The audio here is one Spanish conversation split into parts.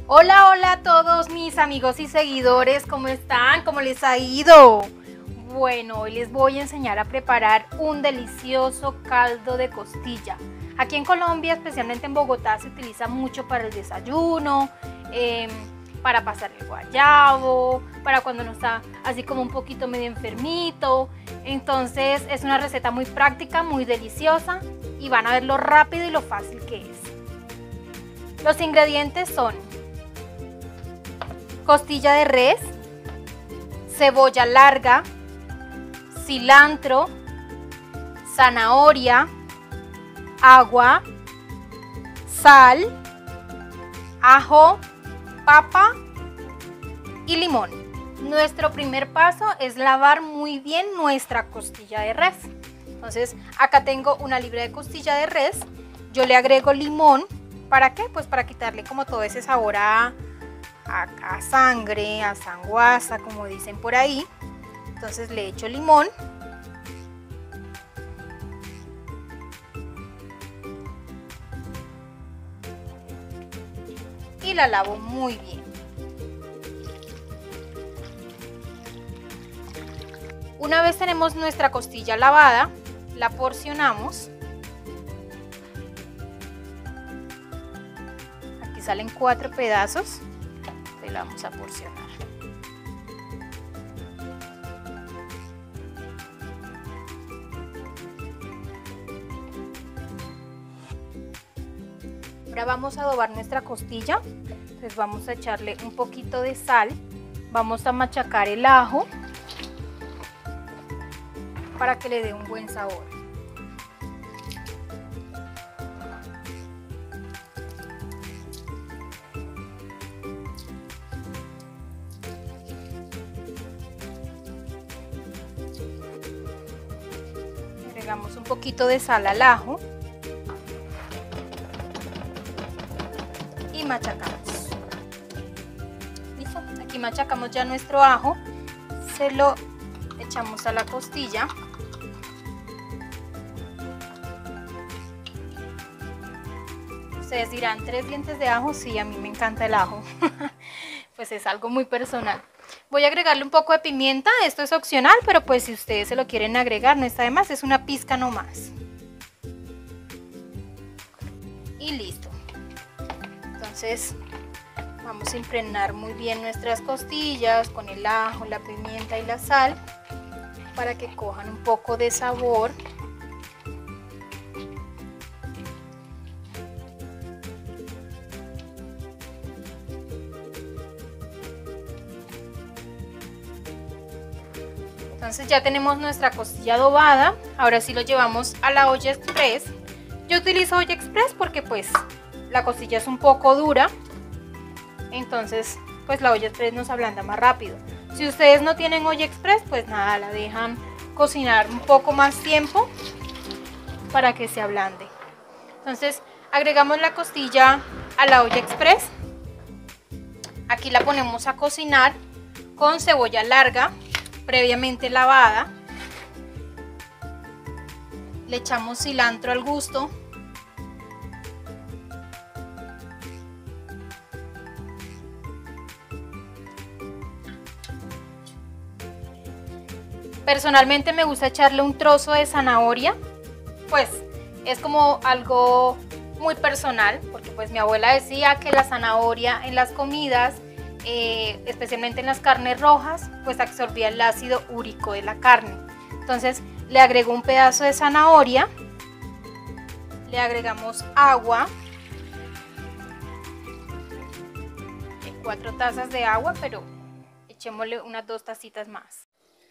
Hola, hola a todos mis amigos y seguidores, ¿cómo están? ¿Cómo les ha ido? Bueno, hoy les voy a enseñar a preparar un delicioso caldo de costilla. Aquí en Colombia, especialmente en Bogotá, se utiliza mucho para el desayuno, para pasar el guayabo, para cuando uno está así como un poquito medio enfermito. Entonces es una receta muy práctica, muy deliciosa y van a ver lo rápido y lo fácil que es. Los ingredientes son costilla de res, cebolla larga, cilantro, zanahoria, agua, sal, ajo, papa y limón. Nuestro primer paso es lavar muy bien nuestra costilla de res. Entonces acá tengo una libra de costilla de res. Yo le agrego limón. ¿Para qué? Pues para quitarle como todo ese sabor a sangre, a sanguaza, como dicen por ahí. Entonces le echo limón. Y la lavo muy bien. Una vez tenemos nuestra costilla lavada, la porcionamos. Aquí salen 4 pedazos. Y la vamos a porcionar. Ahora vamos a adobar nuestra costilla. Entonces vamos a echarle un poquito de sal. Vamos a machacar el ajo para que le dé un buen sabor. Agregamos un poquito de sal al ajo y machacamos. Listo, aquí machacamos ya nuestro ajo, se lo echamos a la costilla. Ustedes dirán, 3 dientes de ajo, sí, a mí me encanta el ajo, pues es algo muy personal. Voy a agregarle un poco de pimienta, esto es opcional, pero pues si ustedes se lo quieren agregar no está de más, es una pizca nomás. Y listo. Entonces vamos a impregnar muy bien nuestras costillas con el ajo, la pimienta y la sal para que cojan un poco de sabor. Entonces ya tenemos nuestra costilla adobada. Ahora sí lo llevamos a la olla express. Yo utilizo olla express porque pues la costilla es un poco dura. Entonces pues la olla express nos ablanda más rápido. Si ustedes no tienen olla express, pues nada, la dejan cocinar un poco más tiempo para que se ablande. Entonces agregamos la costilla a la olla express. Aquí la ponemos a cocinar con cebolla larga previamente lavada. Le echamos cilantro al gusto. Personalmente me gusta echarle un trozo de zanahoria, pues es como algo muy personal, porque pues mi abuela decía que la zanahoria en las comidas, especialmente en las carnes rojas, pues absorbía el ácido úrico de la carne. Entonces le agrego un pedazo de zanahoria, le agregamos agua, 4 tazas de agua, pero echémosle unas 2 tacitas más.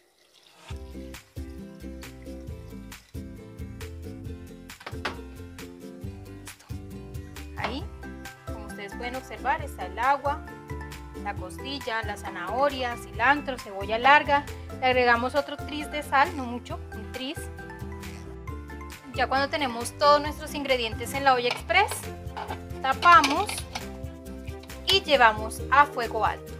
Ahí, como ustedes pueden observar, está el agua, la costilla, la zanahoria, cilantro, cebolla larga. Le agregamos otro tris de sal, no mucho, un tris. Ya cuando tenemos todos nuestros ingredientes en la olla express, tapamos y llevamos a fuego alto.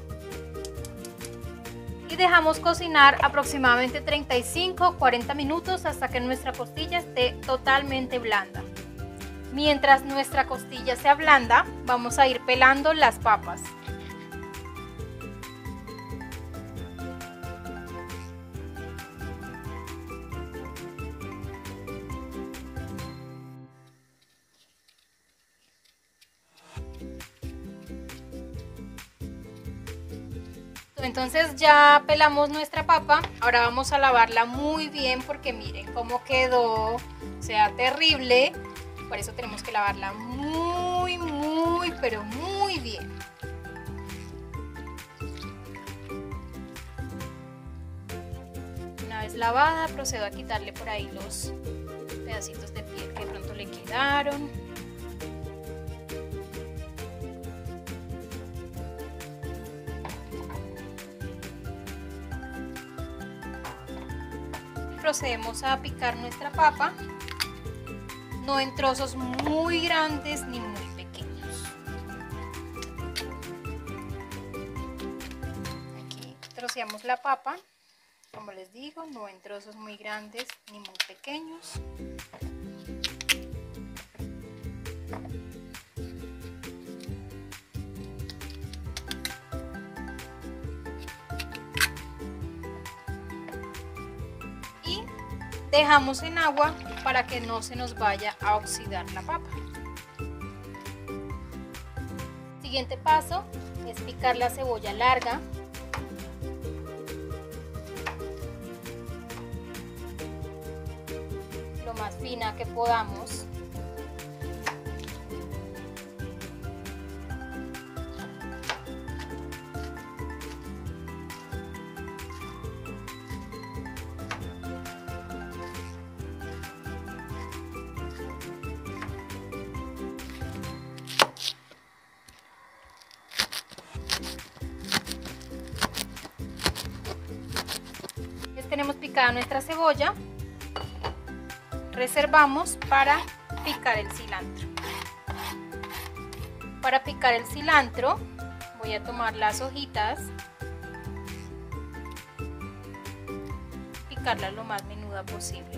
Y dejamos cocinar aproximadamente 35-40 minutos hasta que nuestra costilla esté totalmente blanda. Mientras nuestra costilla se ablanda, vamos a ir pelando las papas. Entonces ya pelamos nuestra papa, ahora vamos a lavarla muy bien porque miren cómo quedó, o sea, terrible. Por eso tenemos que lavarla pero muy bien. Una vez lavada, procedo a quitarle por ahí los pedacitos de piel que de pronto le quedaron. Procedemos a picar nuestra papa, no en trozos muy grandes ni muy pequeños. Aquí troceamos la papa, como les digo, no en trozos muy grandes ni muy pequeños. Dejamos en agua para que no se nos vaya a oxidar la papa. Siguiente paso es picar la cebolla larga. Lo más fina que podamos. Tenemos picada nuestra cebolla, reservamos para picar el cilantro. Para picar el cilantro voy a tomar las hojitas, picarlas lo más menuda posible.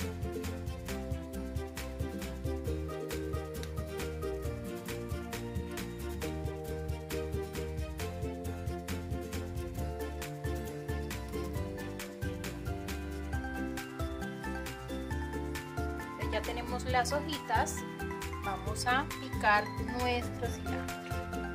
Ya tenemos las hojitas, vamos a picar nuestro cilantro.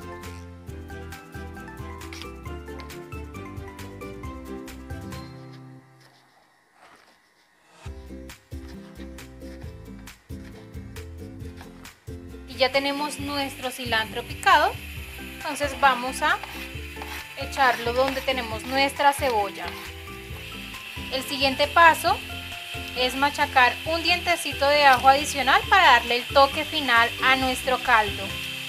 Y ya tenemos nuestro cilantro picado, entonces vamos a echarlo donde tenemos nuestra cebolla. El siguiente paso es machacar un dientecito de ajo adicional para darle el toque final a nuestro caldo.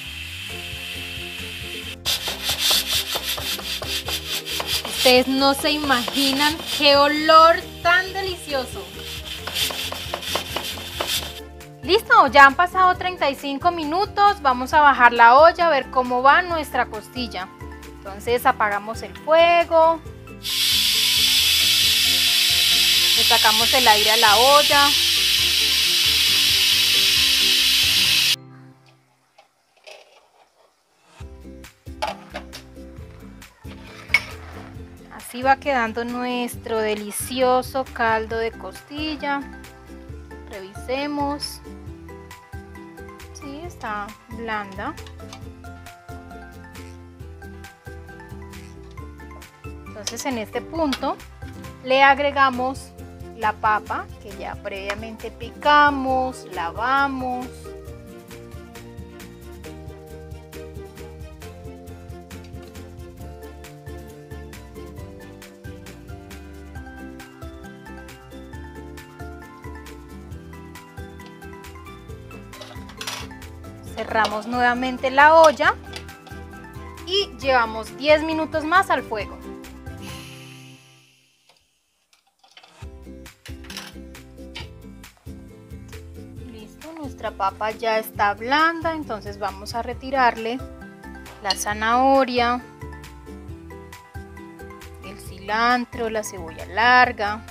Ustedes no se imaginan qué olor tan delicioso. Listo, ya han pasado 35 minutos, vamos a bajar la olla a ver cómo va nuestra costilla. Entonces apagamos el fuego. Le sacamos el aire a la olla. Así va quedando nuestro delicioso caldo de costilla. Revisemos. Sí, está blanda. Entonces en este punto le agregamos la papa que ya previamente picamos, lavamos. Cerramos nuevamente la olla y llevamos 10 minutos más al fuego. Listo, nuestra papa ya está blanda, entonces vamos a retirarle la zanahoria, el cilantro, la cebolla larga.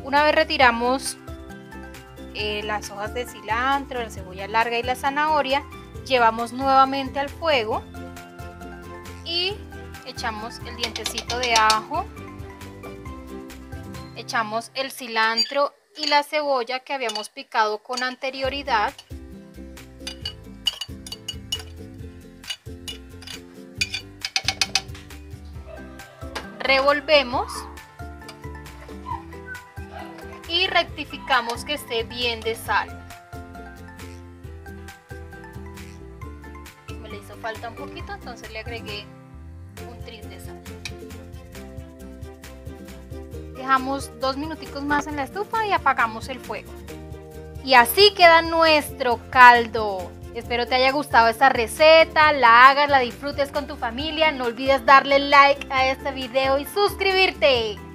Una vez retiramos las hojas de cilantro, la cebolla larga y la zanahoria, llevamos nuevamente al fuego y echamos el dientecito de ajo, echamos el cilantro y la cebolla que habíamos picado con anterioridad. Revolvemos y rectificamos que esté bien de sal. Me le hizo falta un poquito, entonces le agregué un tris de sal. Dejamos 2 minuticos más en la estufa y apagamos el fuego. Y así queda nuestro caldo. Espero te haya gustado esta receta, la hagas, la disfrutes con tu familia. No olvides darle like a este video y suscribirte.